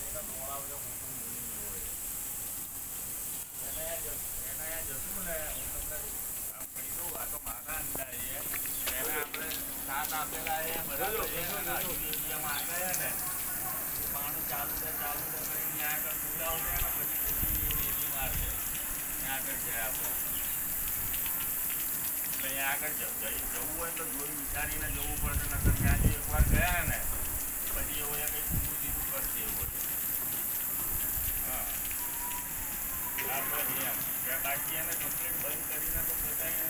જશું ને હું તમને કહી દઉં આ તો મારા અંદાજે એને આપણે સાત આપેલા એ બરાબર માંગે ને પાણી ચાલુ છે ત્યાં આગળ બોલાવશે ને પછી રેતી મારશે ત્યાં આગળ જાય આપણે એટલે અહીંયા આગળ જવું હોય તો જોઈ વિચારીને જવું પડશે નકર ત્યાં જે એકવાર ગયા ને પછી એવું કંઈક ઊંધું સીધું કરશે એવું હા આપણે ત્યાં કાઢીએ ને કમ્પ્લીટ બંધ કરીને તો બધાને